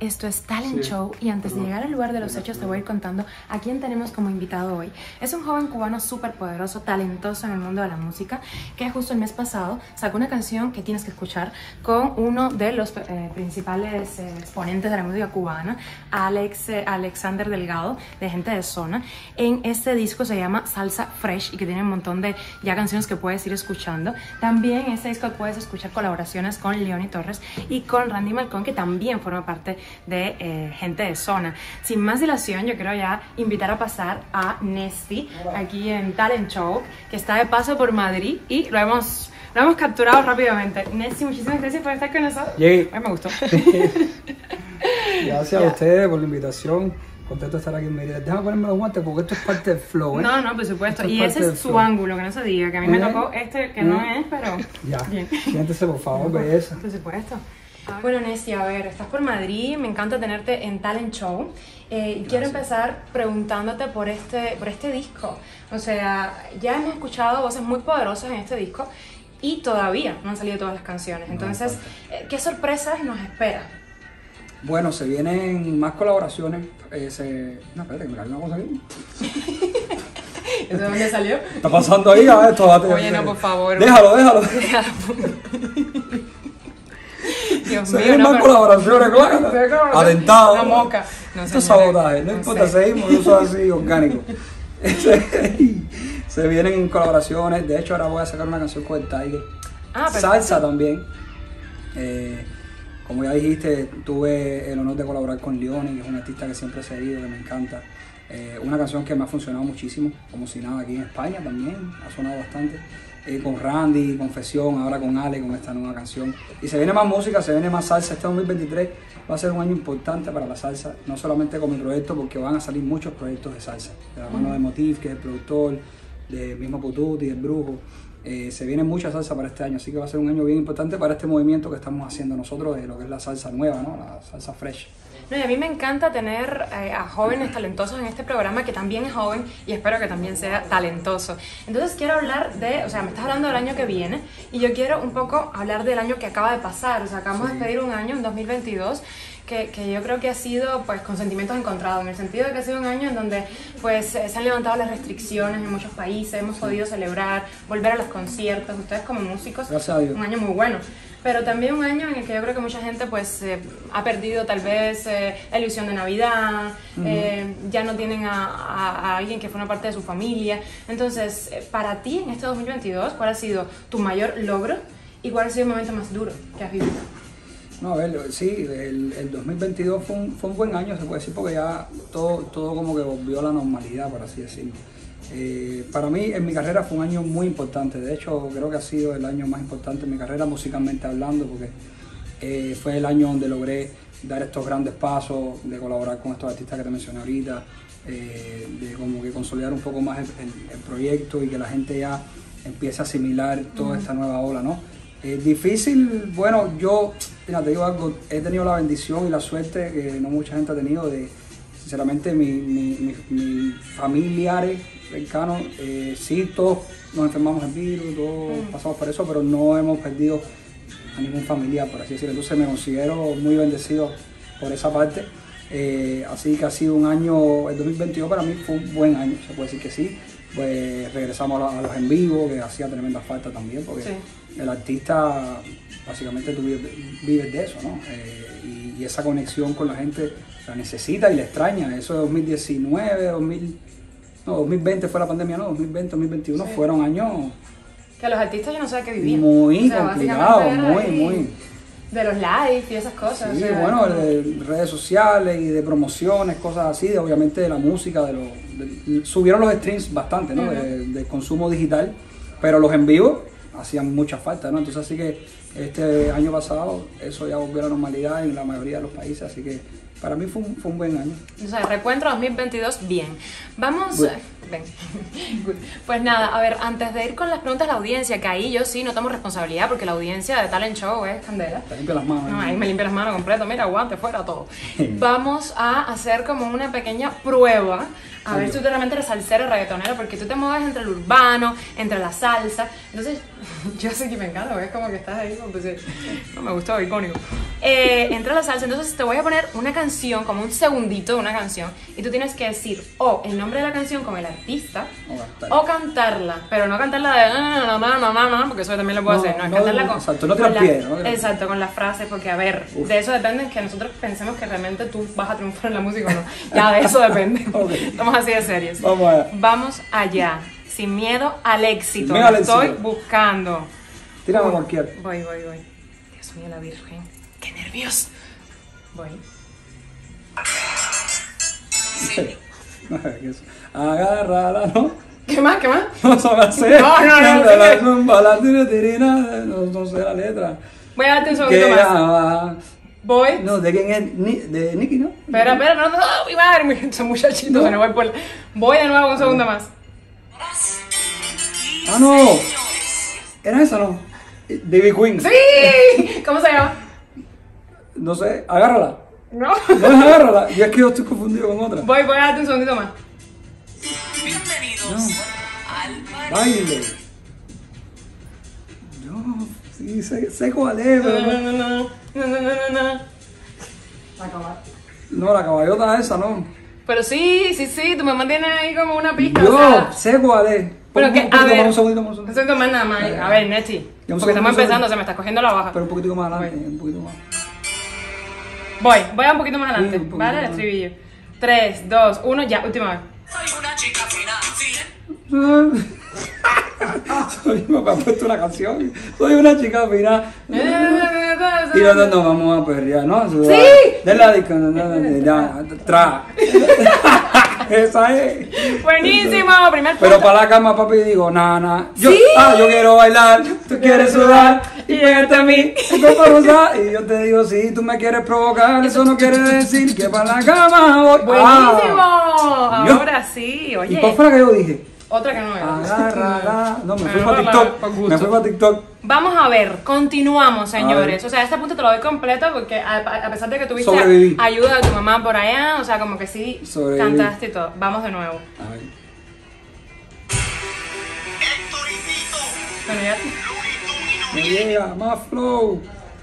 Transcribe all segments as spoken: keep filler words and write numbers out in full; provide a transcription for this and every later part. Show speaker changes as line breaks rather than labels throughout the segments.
Esto es Talent sí. Show y antes de llegar al lugar de los hechos te voy a ir contando a quién tenemos como invitado hoy. Es un joven cubano súper poderoso, talentoso en el mundo de la música, que justo el mes pasado sacó una canción que tienes que escuchar con uno de los eh, principales eh, exponentes de la música cubana, Alex, eh, Alexander Delgado, de Gente de Zona. En este disco se llama Salsa Fresh y que tiene un montón de ya canciones que puedes ir escuchando. También en este disco puedes escuchar colaboraciones con Leoni Torres y con Randy Malcón, que también forma parte de eh, Gente de Zona. Sin más dilación, yo quiero ya invitar a pasar a Nesty aquí en Talent Show, que está de paso por Madrid y lo hemos, lo hemos capturado rápidamente. Nesty, muchísimas gracias por estar con nosotros.
Llegué.
Ay, me gustó.
Gracias a ustedes por la invitación. Contento de estar aquí en Mérida. Déjame ponerme los guantes porque esto es parte del flow, ¿eh?
No, no, por supuesto. Esto y es ese es su flow. Ángulo, que no se diga, que a mí me tocó este que ¿Eh? No es, pero...
Ya,
bien.
Siéntese por favor, belleza.
Por supuesto. Bueno, Nesty, a ver, estás por Madrid, me encanta tenerte en Talent Show. Eh, y quiero empezar preguntándote por este, por este disco. O sea, ya hemos escuchado voces muy poderosas en este disco y todavía no han salido todas las canciones. Entonces, eh, ¿qué sorpresas nos esperan?
Bueno, se vienen más colaboraciones. Eh, se... No, espérate, que me cae una cosa aquí.
¿Eso de dónde salió?
Está pasando ahí, a ver, esto va a tener...
Oye, no, por favor.
Déjalo, déjalo.
Déjalo. Dios
se
mío,
vienen
no,
más
pero...
colaboraciones, claro. Atentado.
Una moca. No,
esto es sabotaje, no, no importa, sé. Seguimos, yo soy así, orgánico. Se vienen colaboraciones, de hecho ahora voy a sacar una canción con el Tiger. Ah, salsa también. Eh, Como ya dijiste, tuve el honor de colaborar con Leoni, que es un artista que siempre he seguido, que me encanta. Eh, una canción que me ha funcionado muchísimo, como si nada, aquí en España también, ha sonado bastante. Eh, con Randy, Confesión, ahora con Ale, con esta nueva canción. Y se viene más música, se viene más salsa. Este dos mil veintitrés va a ser un año importante para la salsa, no solamente con mi proyecto, porque van a salir muchos proyectos de salsa. De la mano de Motif, que es el productor, del mismo Pututi, el Brujo. Eh, se viene mucha salsa para este año, así que va a ser un año bien importante para este movimiento que estamos haciendo nosotros de lo que es la salsa nueva, ¿no? La salsa fresh.
No, y a mí me encanta tener eh, a jóvenes talentosos en este programa, que también es joven y espero que también sea talentoso. Entonces quiero hablar de, o sea, me estás hablando del año que viene y yo quiero un poco hablar del año que acaba de pasar. O sea, acabamos sí. de despedir un año, en dos mil veintidós, que, que yo creo que ha sido pues con sentimientos encontrados, en el sentido de que ha sido un año en donde pues se han levantado las restricciones en muchos países, hemos sí. podido celebrar, volver a los conciertos, ustedes como músicos,
gracias a Dios.
Un año muy bueno. Pero también un año en el que yo creo que mucha gente pues eh, ha perdido tal vez eh, la ilusión de Navidad, uh-huh. eh, ya no tienen a, a, a alguien que forma parte de su familia. Entonces, eh, para ti en este dos mil veintidós, ¿cuál ha sido tu mayor logro y cuál ha sido el momento más duro que has vivido?
No, a ver, sí, el, el dos mil veintidós fue un, fue un buen año, se puede decir, porque ya todo, todo como que volvió a la normalidad, por así decirlo. Eh, para mí, en mi carrera fue un año muy importante. De hecho, creo que ha sido el año más importante en mi carrera musicalmente hablando, porque eh, fue el año donde logré dar estos grandes pasos, de colaborar con estos artistas que te mencioné ahorita, eh, de como que consolidar un poco más el, el, el proyecto y que la gente ya empiece a asimilar toda uh-huh. esta nueva ola, ¿no? Eh, difícil, bueno, yo, mira, te digo algo, he tenido la bendición y la suerte que no mucha gente ha tenido de, sinceramente, mi, mi, mi, mi familiares cercanos, eh, sí, todos nos enfermamos en virus, todos mm. pasamos por eso, pero no hemos perdido a ningún familiar, por así decirlo. Entonces me considero muy bendecido por esa parte. Eh, así que ha sido un año, el dos mil veintidós para mí fue un buen año, se puede decir que sí. Pues regresamos a los, a los en vivo, que hacía tremenda falta también, porque sí. el artista, básicamente tú vives, vives de eso, ¿no? Eh, y, y esa conexión con la gente la necesita y la extraña. Eso de dos mil diecinueve, dos mil, no, dos mil veinte fue la pandemia, no, dos mil veinte, dos mil veintiuno sí. fueron años...
Que los artistas yo no sé qué vivían.
Muy
o sea,
complicados, muy, muy...
De los live y esas cosas.
Sí,
o sea,
bueno, de redes sociales y de promociones, cosas así, de, obviamente de la música, de los, de, subieron los streams bastante, ¿no? Uh-huh. de, de consumo digital, pero los en vivo hacían mucha falta, ¿no? Entonces así que este año pasado eso ya volvió a la normalidad en la mayoría de los países, así que para mí fue un, fue un buen año.
O sea, reencuentro dos mil veintidós, bien. Vamos,
bueno.
Ven. Good. Pues nada, a ver, antes de ir con las preguntas de la audiencia, que ahí yo sí no tomo responsabilidad porque la audiencia de Talent Show es candela.
Te limpia las manos.
No, ahí me limpia las manos completo, mira, guante, fuera todo. Vamos a hacer como una pequeña prueba. A ver si tú realmente eres salsero o reggaetonero, porque tú te mueves entre el urbano, entre la salsa. Entonces, yo sé que me encanta, es como que estás ahí, como que no me gustó, icónico. Eh, entre la salsa, entonces te voy a poner una canción, como un segundito de una canción, y tú tienes que decir o el nombre de la canción con el artista, o cantarla, pero no cantarla de no, no, no, no, no, no, porque eso también lo puedo
No,
hacer, no, es
no,
cantarla
no,
con,
exacto, no
con
tiras
la,
pie, ¿no?
exacto, con las frases, porque a ver,
Uf.
de eso depende que nosotros pensemos que realmente tú vas a triunfar en la música o no, ya de eso depende.
Okay.
Estamos así de serios.
Vamos allá.
Vamos allá, sin miedo al éxito,
Sin miedo al
lo estoy
éxito.
buscando.
Tírame
Uy,
cualquier.
Voy, voy, voy. Dios mío, la Virgen, qué nervios. Voy.
No, ¿qué es? Agárrala, ¿no?
¿Qué más, qué más?
No se me hace.
No, no, no,
De la
sí.
zumba, la tiritirina, no, no sé la letra.
Voy a darte un segundito
Que
más.
ah,
Voy.
no, ¿de quién es? Ni- de Nicky, ¿no?
Espera, espera, no, no, no, mi madre, mi- ese muchachito, se me voy por... Voy de nuevo un segundo más.
Ah, no. ¿Era esa, no? Baby Queen.
¡Sí! ¿Cómo se llama?
No sé, agárrala.
No.
No es agárrala. Y es que yo estoy confundido con otra.
Voy, voy a darte un segundito más.
Bienvenidos al
Baile. No, sí, sé, sé cuál es,
No,
pero
no,
no.
no, no, no, no, no, no, no. Acabar.
No, la caballota esa, no.
Pero sí, sí, sí, tu mamá tiene ahí como una pista.
Yo
o sea,
sé cuál es.
pero
Un-
que,
un
a
poquito
ver,
más, un segundito más, un
un
segundito.
segundito más nada más. A ver, Neti,
Ya, un
porque
segundo,
estamos
un segundo.
empezando, se me está cogiendo la baja.
Pero un poquito más adelante, un poquito más.
Voy, voy a un poquito más adelante,
Sí, un poquito
¿vale? El
más.
estribillo. tres, dos, uno, ya, última vez.
Soy una chica fina, sí.
Soy, me ha puesto una canción. Soy una chica fina. Y
Y
los dos nos vamos a perrear, ¿no?
¡Sí!
De la disco, no, no, no, no, ya, tra. Esa es.
Buenísimo, primer punto.
Pero para la cama, papi, digo, na, na. Yo,
¡Sí!
ah, yo quiero bailar, tú quieres sudar y pégate a mí. tu cuerpo rosa. Y yo te digo, si tú me quieres provocar, eso no quiere decir que para la cama voy.
Buenísimo.
Ah.
Ahora sí,
¿Y
oye.
cuál fue la que yo dije?
Otra que no era.
Agárrala. No, me fui
Agárrala
para TikTok.
por gusto.
Me fui para TikTok.
Vamos a ver, continuamos, señores.
ver.
O sea, este punto te lo doy completo porque a, a pesar de que tuviste
Sobreviví.
ayuda de tu mamá por allá, o sea, como que sí
Sobreviví.
cantaste y todo. Vamos de nuevo.
A ver.
Héctor y Tito,
Bueno, ya.
Me llega más flow.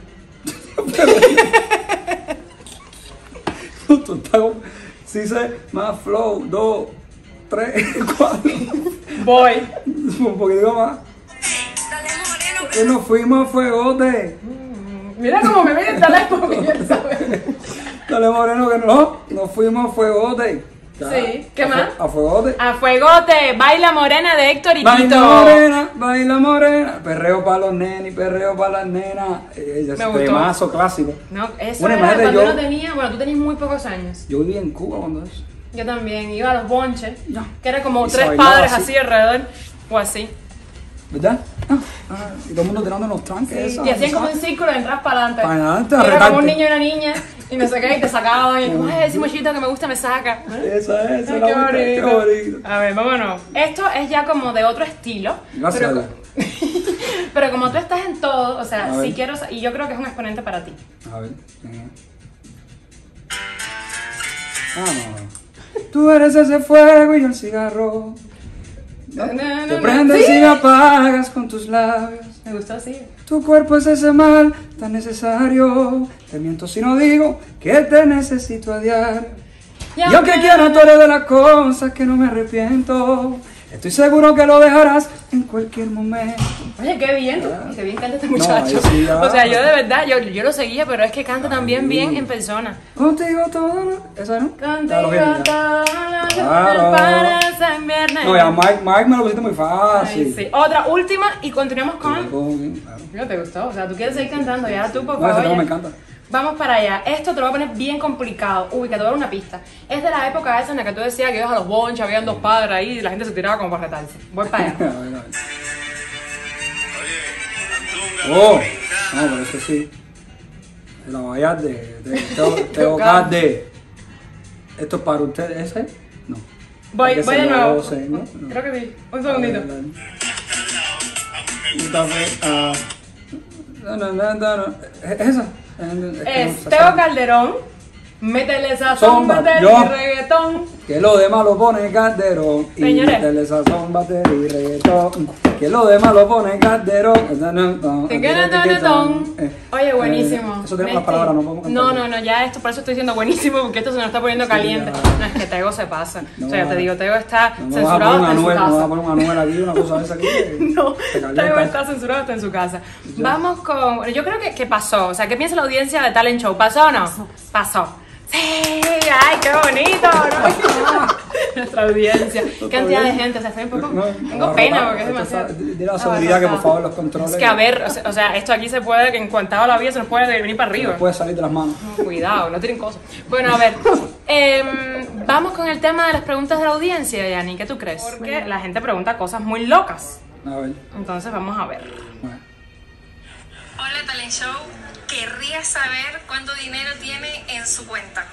Tú estás como- Sí sé, más flow, dos, tres, cuatro.
Voy.
Un poquitico más.
dale moreno,
Que nos fuimos a fuegote.
Mira cómo me viene la escopilla, ¿sabes?
Dale moreno que no. Nos fuimos a fuegote. Ya.
Sí, ¿qué
A
más?
fue- A fuegote.
A fuegote, baila morena de Héctor y
Baila
Tito.
morena, baila morena. Perreo para los nenes, perreo para las nenas. Eh,
Me
ese
gustó.
temazo clásico.
No, eso
Bueno,
era
imagínate,
cuando
yo-
uno tenía, bueno, tú tenías muy pocos años.
Yo viví en Cuba cuando eso.
Yo también, iba a los bonches,
Ya.
que era como
Y se
tres
bailaba
padres
así.
así alrededor, o así.
¿Verdad? Ah, ah, y todo el mundo tirando los tranques. eso,
Y hacían
eso.
como un círculo y entras para adelante.
Para adelante,
Y era
retarte.
como un niño y una niña, y no sé qué, y te sacaban, y como, ay, ese mochito que me gusta me saca.
Esa es,
Ay,
esa
qué
es la bonita, qué
bonito.
bonito.
A ver, vámonos. Esto es ya como de otro estilo.
Gracias,
Pero,
Ale.
pero como tú estás en todo, o sea,
A
si
ver.
quiero, y yo creo que es un exponente para ti.
A ver. ajá. Ah, no. Tú eres ese fuego y el cigarro.
No, no, no,
Te
no.
prendes
Sí.
y me apagas con tus labios.
Me gustó así.
Tu cuerpo es ese mal tan necesario. Te miento si no digo que te necesito a diario. Y aunque quiera, tú eres de las cosas que no me arrepiento. Estoy seguro que lo dejarás en cualquier momento.
Oye, qué bien,
Ya.
qué bien canta este
No,
muchacho.
ahí sí, ya.
O sea, yo de verdad, yo, yo lo seguía, pero es que canta también
Ay.
bien en persona.
Contigo todo. lo- ¿Esa no?
Contigo
Ya lo vi, ya.
toda la
Claro.
para ese invierno.
No, ya Mike, Mike me lo pusiste muy
Ay,
fácil.
sí. Otra, última, y continuamos con...
Con- claro.
No te gustó, o sea, tú quieres seguir cantando, ya tú, por
No, ese
favor.
tema
ya.
me encanta.
Vamos para allá. Esto te lo voy a poner bien complicado. Uy, que te voy a dar una pista. Es de la época esa en la que tú decías que ibas a los bonches, habían dos padres ahí y la gente se tiraba como para retarse. Voy para
A
allá.
ver, a ver.
Oye,
Oh,
Andunga,
no, pero eso sí. De la Vallarde, de Teo, Teo Garde. Esto es para ustedes, ¿ese? No.
Voy,
Hay que
voy de
ser
nuevo.
doce, ¿no? No.
Creo que sí. Un segundito.
A ver, dale. Puta fe, ah, no, no, no, no, no. ¿Es esa? que
Es
no-
Teo Calderón. Métele sazón,
Zomba,
batería
yo.
y reggaetón.
Que lo demás lo pone Calderón. Y
Señores.
métele sazón, batería y reggaetón. Que lo demás lo pone Calderón.
Tiqueratón. Oye, buenísimo.
Eh, Eso tenemos las
Nesti.
palabras, no podemos cantar.
No, no, no, ya esto, por eso estoy diciendo buenísimo, porque esto se nos está poniendo
Sí,
caliente.
ya.
No, es que Tego se pasa.
No
o sea, ya
va.
te digo, Tego está
No, no vas a
censurado
poner
hasta
una
en su
Anuel, no vas a
casa.
poner una Anuel aquí, una cosa de esa aquí. que
No,
te
Tego
calienta.
está censurado hasta en su casa. Vamos con. Bueno, yo creo que, que pasó. O sea, ¿qué piensa la audiencia de Talent Show? ¿Pasó o no? Pasó. Sí, ay, qué bonito, ¿no? Nuestra audiencia. ¿Qué cantidad de gente? O sea, estoy un poco.
No,
Tengo
no,
pena
no,
porque es
esto
demasiado.
está- Dile a la seguridad que por favor los controles.
Es que a ver, o sea, o sea, esto aquí se puede, que en cuanto a la vida se nos puede venir para arriba.
No puede salir de las manos.
No, cuidado, no tienen cosas. Bueno, a ver, em, vamos con el tema de las preguntas de la audiencia, Yani. ¿Qué tú crees? Porque la gente pregunta cosas muy locas.
A ver.
Entonces vamos a ver.
Bueno.
Hola Talent Show, querría saber cuánto dinero tiene en su cuenta.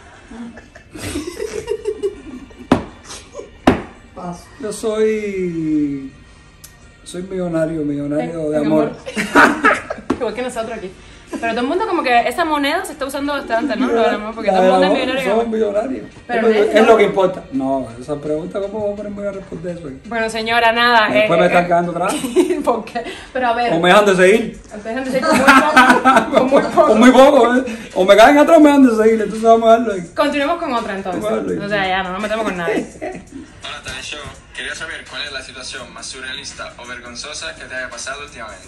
Yo soy. Soy millonario, millonario de
En
amor.
Igual que nosotros aquí. Pero todo el mundo como que esa moneda se está usando bastante, ¿no? Lo hablamos porque
La
todo el mundo es
del amor,
millonario.
somos millonarios.
Pero
es, lo,
es-
es lo que importa. No, esa pregunta, ¿cómo hombre me voy a responder eso?
Bueno, señora, nada.
Después
eh,
me
eh,
están quedando atrás.
¿Por qué? Pero a ver.
O me dejan de seguir.
Dejan de ser con muy poco. Con muy poco.
O muy poco, ¿eh? O me caen atrás o me dejan de seguir. Entonces vamos a darlo ahí.
Continuemos con otra entonces.
Vale.
O sea, ya no nos metemos con nadie.
Hola Talent Show, quería saber cuál es la situación más surrealista o vergonzosa que te haya pasado últimamente.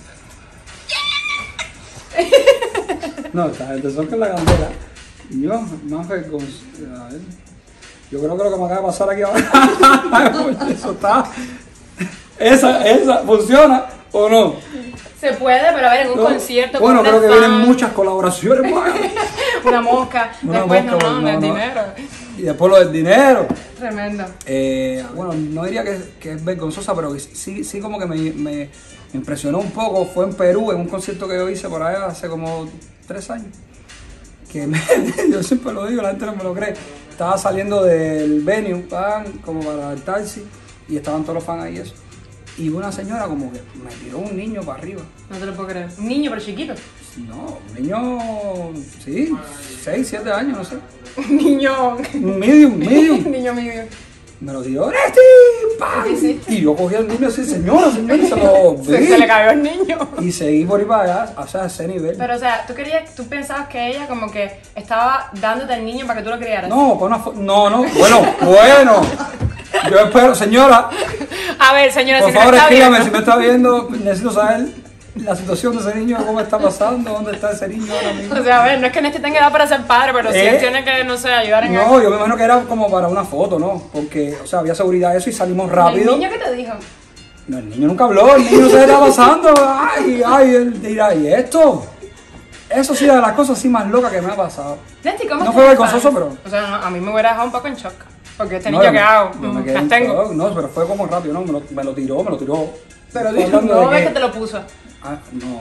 No, esta gente son que la candela. Yo, más vergonzoso. A ver. Yo creo que lo que me acaba de pasar aquí ahora. Eso está. Esa, esa, ¿funciona o no?
Se puede, pero a ver, en un
No.
concierto
Bueno,
con
creo
una
que vienen
fan,
muchas colaboraciones. bueno.
una mosca,
Una
después
mosca,
no, no,
no,
el
no.
dinero.
Y después lo del dinero.
Tremendo.
Eh, bueno, no diría que, que es vergonzosa, pero que sí, sí como que me, me impresionó un poco. Fue en Perú, en un concierto que yo hice por allá hace como tres años. Que me- yo siempre lo digo, la gente no me lo cree. Estaba saliendo del venue, pan, como para el taxi, y estaban todos los fans ahí y eso. Y una señora como que me tiró un niño para arriba.
No te lo puedo creer. Un niño, pero chiquito.
No, un niño, sí, seis, siete años, no sé.
Un niño.
Un medium, medium.
Un niño mío.
Me lo tiró, ¡Nesti! ¡Pam!
¿Qué hiciste?
Y yo cogí al niño así, señora, señora, y se lo
Se,
vi.
se le cayó el niño.
Y seguí por ahí para allá, o sea, a ese nivel.
Pero, o sea, tú querías, tú pensabas que ella como que estaba dándote al niño para que tú lo criaras.
No, con una fo- no, no, bueno, bueno. Yo espero, señora,
A ver, señora,
por
si me
favor
está
escríbame
viendo.
si me está viendo, necesito saber la situación de ese niño, cómo está pasando, dónde está ese niño ahora mismo.
O sea, a ver, no es que Nesti tenga edad para ser padre, pero sí
¿Eh?
él tiene que, no sé, ayudar en
No,
algo.
yo me imagino que era como para una foto, ¿no? Porque, o sea, había seguridad eso y salimos
¿El
rápido.
niño qué te dijo?
No, el niño nunca habló, el niño no se le está pasando. Ay, ay, él dirá, ¿y esto? Eso sí, de las cosas así más locas que me ha pasado.
Nesti, ¿cómo
No
es
fue
tener
vergonzoso,
fans?
pero-
O sea, no, a mí me hubiera dejado un poco en shock. Porque este
No,
niño,
yo
¿qué
me-
hago?
yo me
Mm,
quedé
Las
en
tengo.
shock. No, pero fue como rápido, ¿no? Me lo, me lo tiró, me lo tiró.
Pero
Estoy
dijo,
hablando
no
de
ves que te lo puso.
Ah, no.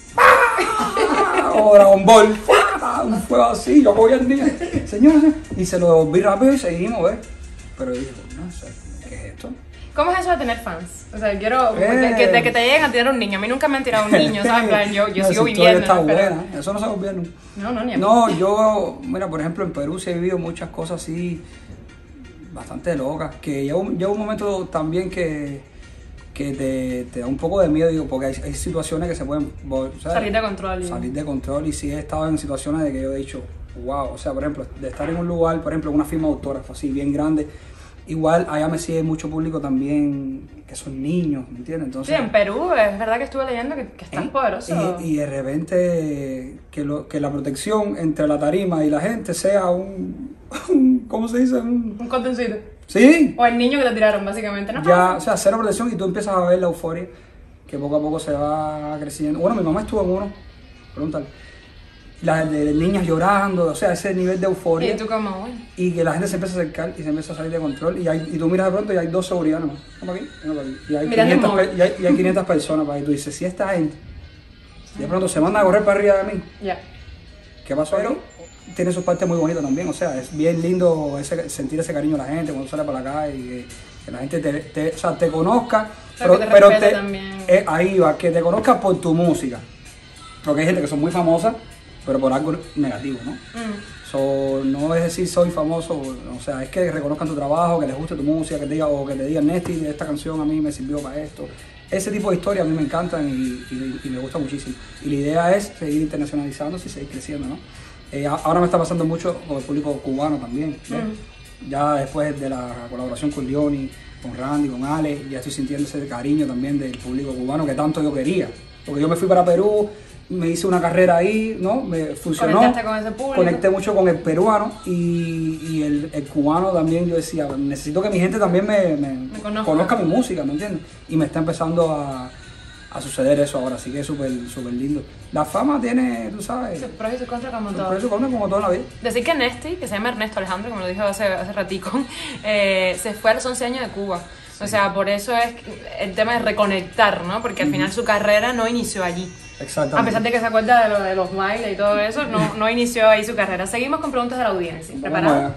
¡Ah! O Dragon Ball. ¡Ah! Un fuego así, yo cogí al niño. Señor, señor, y se lo devolví rápido y seguimos, ¿ves? Pero yo dije, no sé, ¿qué es esto?
¿Cómo es eso de tener fans? O sea, quiero
Eh.
de, que, de que te lleguen a tirar un niño. A mí nunca me han tirado un niño, ¿sabes? En plan, yo, yo
No,
sigo
esa historia
viviendo.
está
¿no? Pero-
buena, eso no se olvida nunca.
No, no, ni a mí.
No, yo, mira, por ejemplo, en Perú sí he vivido muchas cosas así bastante locas, que llega un, llega un momento también que, que te, te da un poco de miedo, digo, porque hay, hay situaciones que se pueden vol- ¿sabes?
Salir de control. y-
Salir de control, y sí he estado en situaciones de que yo he dicho, wow, o sea, por ejemplo, de estar en un lugar, por ejemplo, una firma de autógrafos así bien grande, igual allá me sigue mucho público también que son niños, ¿me entiendes?
Sí,
Entonces,
en Perú es verdad que estuve leyendo que, que estás
¿eh?
poderoso.
Y, y de repente que, lo, que la protección entre la tarima y la gente sea un, un ¿cómo se dice? Un,
Un contencito.
sí,
O el niño que te tiraron, básicamente. ¿No?
ya, o sea, cero protección y tú empiezas a ver la euforia que poco a poco se va creciendo. Bueno, mi mamá estuvo en uno, pregúntale. Las de, de niñas llorando, o sea, ese nivel de euforia.
Y tú como, uy.
Y que la gente se empieza a acercar y se empieza a salir de control. Y, hay, y tú miras de pronto y hay dos seguridad nomás. Uno para aquí y uno para aquí. Y hay,
Mirando el
quinientas,
móvil.
pe- y, hay, y hay quinientas personas para ahí. Tú dices, si esta gente de pronto se manda a correr para arriba de mí,
Ya.
¿qué pasó ahí? tiene su parte muy bonita también, o sea, es bien lindo ese, sentir ese cariño de la gente cuando sale para la calle y que, que la gente te, te, o sea, te conozca, pero,
pero, te
pero te,
también.
Eh, ahí va, que te conozca por tu música, porque hay gente que son muy famosas, pero por algo negativo, ¿no?
Mm.
So, no es decir soy famoso, o sea, es que reconozcan tu trabajo, que les guste tu música, que te diga, o que te digan, Nesti, esta canción a mí me sirvió para esto. Ese tipo de historias a mí me encantan y, y, y me gusta muchísimo. Y la idea es seguir internacionalizándose y seguir creciendo, ¿no? Eh, ahora me está pasando mucho con el público cubano también, mm. Ya después de la colaboración con Leoni, con Randy, con Ale, ya estoy sintiendo ese cariño también del público cubano que tanto yo quería. Porque yo me fui para Perú, me hice una carrera ahí, ¿no? Me funcionó.
Conectaste con ese público.
Conecté mucho con el peruano y, y el, el cubano también. Yo decía, necesito que mi gente también me, me,
me conozca.
conozca mi música, ¿me entiendes? Y me está empezando a, a suceder eso ahora, así que es súper súper lindo. La fama tiene, tú sabes,
sus pros y sus contras como
sus
todo.
pros y sus contras como toda la vida.
Decir que Nesti, que se llama Ernesto Alejandro, como lo dijo hace, hace ratico, eh, se fue a los once años de Cuba. O sea, por eso es el tema de reconectar, ¿no? Porque al uh-huh. final su carrera no inició allí.
Exactamente.
A pesar de que se acuerda de, lo, de los bailes y todo eso, no, no inició ahí su carrera. Seguimos con preguntas de la audiencia. ¿Preparado?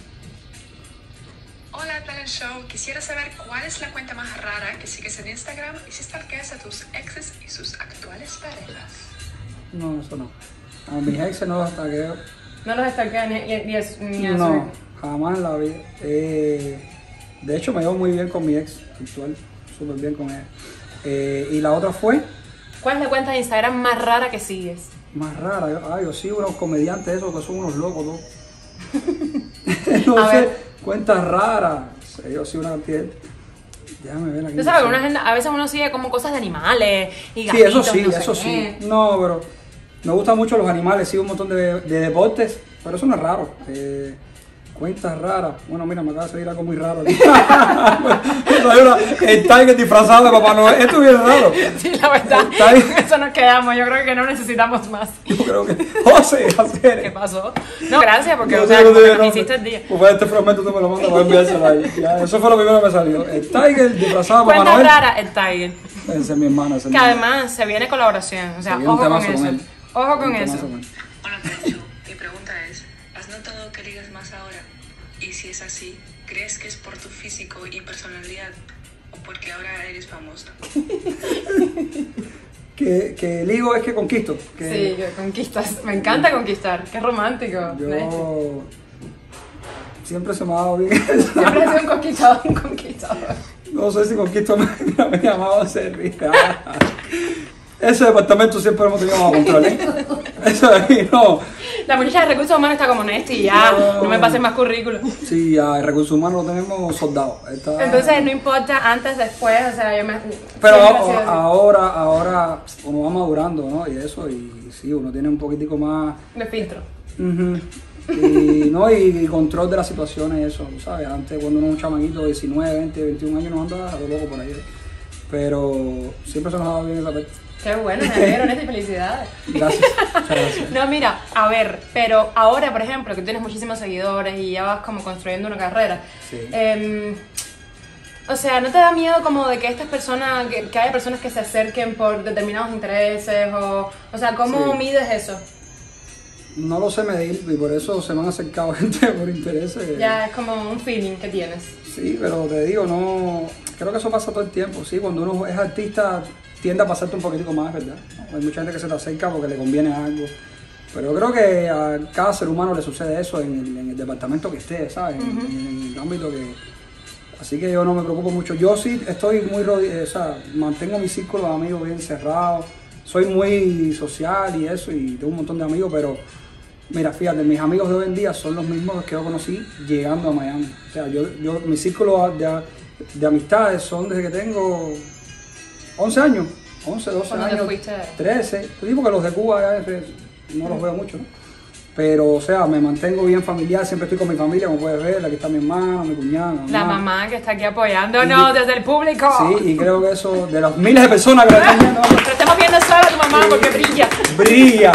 Hola, Talent Show. Quisiera saber cuál es la cuenta más rara que sigues en Instagram y si stalkeas a tus exes y sus actuales parejas.
No, eso no. A mis exes no los stalkeo.
No los stalkeas ni, ni, ni, ni a
No,
su...
jamás en la vida. Eh, de hecho, me llevo muy bien con mi ex actual. Súper bien con ella. Eh, y la otra fue...
¿Cuál es la cuenta de Instagram más rara que sigues?
Más rara, yo, ah, yo sigo unos comediantes esos que son unos locos, ¿no? No
a
sé,
ver.
cuentas raras. Yo sigo una cantidad. Déjame ver aquí.
Tú sabes, una agenda, a veces uno sigue como cosas de animales y gatitos,
sí, eso sí,
no sé
eso
qué.
sí. No, pero me gustan mucho los animales, sigo un montón de, de deportes, pero eso no es raro. Eh, Cuentas raras. Bueno, mira, me acaba de salir algo muy raro aquí. El Tiger disfrazado de Papá Noel. Esto es bien raro.
Sí, la verdad. Eso nos quedamos. Yo creo que no necesitamos más.
Yo creo que... José, hacer.
¿Qué pasó? No, gracias, porque
no,
o sea,
no,
como
no,
que
no,
me hiciste el día.
Pues este fragmento tú me lo mandas, voy a enviárselo ahí. Ya, eso fue lo primero que me salió. El Tiger disfrazado de Papá
Cuenta
Noel.
rara, el Tiger.
Esa es mi hermana. Esa es
Que
mi
además se viene colaboración. O sea, ojo con eso. Con ojo con eso. Con
Hola, Pancho. Mi pregunta es, ¿has notado que ligas más ahora? Y si es así, ¿crees que es por tu físico y personalidad o porque ahora eres famosa?
que, que ligo es que conquisto. Que
sí, que conquistas. Me encanta conquistar. Qué romántico.
Yo siempre se me ha dado bien.
Siempre he sido un conquistador, un conquistador.
No sé si conquisto me, me llamaba a servir. Ese departamento siempre lo hemos tenido bajo control, ¿eh? Eso de ahí, no.
La muchacha de recursos humanos está como Nesti, ya, no, no me pasen más currículum.
Sí, ya, el recursos humanos lo tenemos soldado. Está...
Entonces no importa antes, después, o sea, yo me...
Pero a, ahora, ahora uno va madurando, ¿no? Y eso, y sí, uno tiene un poquitico más...
De filtro.
Uh-huh. Y, ¿no? y, y control de las situaciones y eso, ¿sabes? Antes cuando uno es un chamaquito de diecinueve, veinte, veintiún años no anda a lo loco por ahí. Pero siempre se nos ha dado bien esa parte.
Qué bueno, me alegro, Nesti, felicidades.
Gracias, muchas gracias.
No, mira, a ver, pero ahora, por ejemplo, que tienes muchísimos seguidores y ya vas como construyendo una carrera,
sí.
eh, o sea, ¿no te da miedo como de que estas personas, que, que haya personas que se acerquen por determinados intereses o, o sea, ¿cómo
sí.
mides eso?
No lo sé medir y por eso se me han acercado gente por intereses.
Ya es como un feeling que tienes.
Sí, pero te digo, no, creo que eso pasa todo el tiempo, sí, cuando uno es artista tiende a pasarte un poquitico más, ¿verdad? ¿No? Hay mucha gente que se te acerca porque le conviene algo, pero yo creo que a cada ser humano le sucede eso en el, en el departamento que esté, ¿sabes? Uh-huh. en, en el ámbito que... Así que yo no me preocupo mucho. Yo sí estoy muy rodeado, o sea, mantengo mi círculo de amigos bien cerrado, soy muy social y eso, y tengo un montón de amigos, pero mira, fíjate, mis amigos de hoy en día son los mismos que yo conocí llegando a Miami. O sea, yo, yo mi círculo de, de amistades son desde que tengo once años, once, doce años, trece. Te digo que los de Cuba ya no los veo mucho, ¿no? Pero, o sea, me mantengo bien familiar, siempre estoy con mi familia, como puedes ver, aquí está mi hermano, mi cuñado. Mi
la mamá que está aquí apoyándonos y, desde el público.
Sí, y creo que eso, de las miles de personas que la están viendo.
Pero estamos viendo solo a tu mamá sí, porque brilla.
Brilla.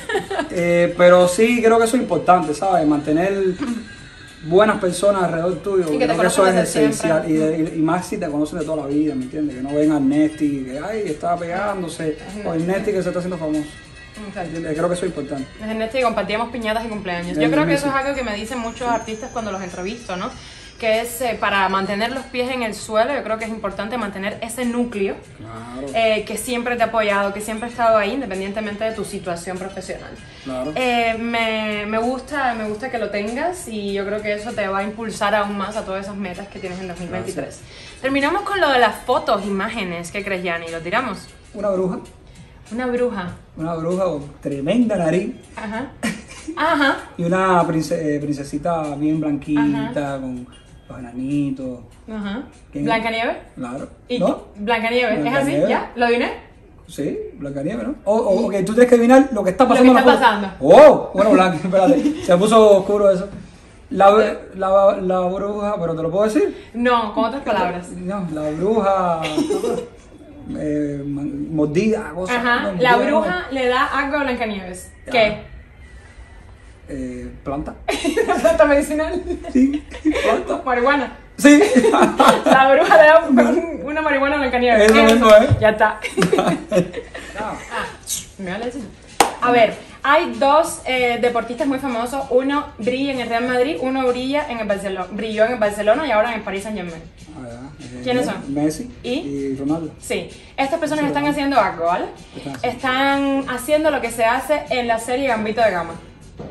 Eh, pero sí, creo que eso es importante, ¿sabes? Mantener buenas personas alrededor tuyo.
Y que
creo
te
que eso es esencial.
Y,
de, y, y más si te conocen de toda la vida, ¿me entiendes? Que no vengan Nesti, que ay, está pegándose, o el Nesti que se está haciendo famoso.
Exacto.
Creo que eso es importante.
En este compartíamos piñatas y cumpleaños.
Ya,
Yo creo que
sí.
eso es algo que me dicen muchos artistas cuando los entrevisto, ¿no? Que es eh, para mantener los pies en el suelo, yo creo que es importante mantener ese núcleo
Claro,
eh, que siempre te ha apoyado, que siempre ha estado ahí, independientemente de tu situación profesional.
claro.
Eh, me, me, gusta, me gusta que lo tengas y yo creo que eso te va a impulsar aún más a todas esas metas que tienes en dos mil veintitrés.
Gracias.
Terminamos con lo de las fotos, imágenes. ¿Qué crees, Yanni? ¿Lo tiramos?
Una bruja,
Una bruja.
una bruja con tremenda nariz
Ajá. Ajá.
y una prince- eh, princesita bien blanquita, con los enanitos.
Ajá.
¿Quién?
¿Blancanieves?
Claro.
¿Y
¿No?
Blancanieves? ¿Es así?
Blancanieves.
¿Ya? ¿Lo adiviné?
Sí, Blancanieves, ¿no? O, o, ok, tú tienes que adivinar lo que está pasando.
Lo que
en la
está
foto.
pasando.
¡Oh! Bueno, Blanca, espérate. Se puso oscuro eso. La, la, la bruja, ¿pero te lo puedo decir?
No, con otras palabras.
No, la bruja eh, man- mordida, cosas.
Ajá.
no,
La
mordida,
bruja le da algo a Blancanieves. ¿Qué?
Eh, planta.
¿Planta medicinal?
Sí, planta.
Marihuana.
Sí.
La bruja le da un- una marihuana a Blancanieves.
Eso
¿Qué es
mismo, ¿eh?
Ya está. Ah, me vale decir. A ver, hay dos eh, deportistas muy famosos. Uno brilla en el Real Madrid, uno brilla en el Barcelona. Brilló en el Barcelona y ahora en el Paris Saint-Germain.
Ah, ya, eh,
¿Quiénes
Me-
son?
Messi
¿Y?
y Ronaldo.
Sí, estas personas
Sí,
están
¿verdad?
haciendo algo, ¿vale?
¿Qué están haciendo?
Están haciendo lo que se hace en la serie Gambito de Gama.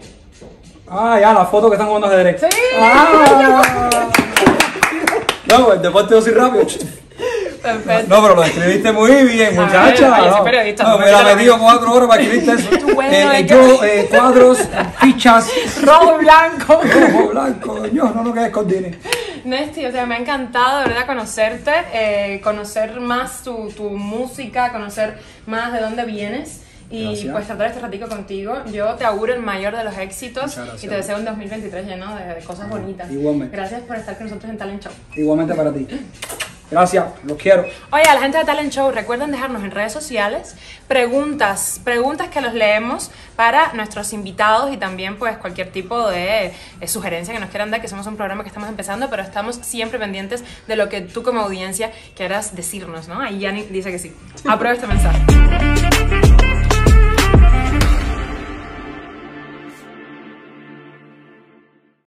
Ah, ya, la foto que están jugando ajedrez.
Sí.
Ah. No, el deporte yo soy rápido.
Perfecto.
No, pero lo escribiste muy bien,
A
muchacha.
ver, yo
no,
soy periodista,
no,
no
me
me
la
meto
metido
la-
cuatro horas para escribirte eso.
bueno,
Eh,
¿de
eh,
qué?
yo, eh, cuadros, fichas,
Rojo y blanco.
rojo, blanco, yo no lo que es cordines.
Nesti, o sea, me ha encantado de verdad conocerte, eh, conocer más tu, tu música, conocer más de dónde vienes y
Gracias.
pues tratar este ratico contigo. Yo te auguro el mayor de los éxitos
Muchas gracias.
y te deseo un dos mil veintitrés lleno de, de cosas bonitas.
Igualmente.
Gracias por estar con nosotros en Talent Show.
Igualmente para ti. Gracias, los quiero.
Oye, a la gente de Talent Show, recuerden dejarnos en redes sociales preguntas, preguntas que los leemos para nuestros invitados y también pues cualquier tipo de eh, sugerencia que nos quieran dar, que somos un programa que estamos empezando, pero estamos siempre pendientes de lo que tú como audiencia quieras decirnos, ¿no? Ahí Yanni dice que sí. Aprueba este mensaje.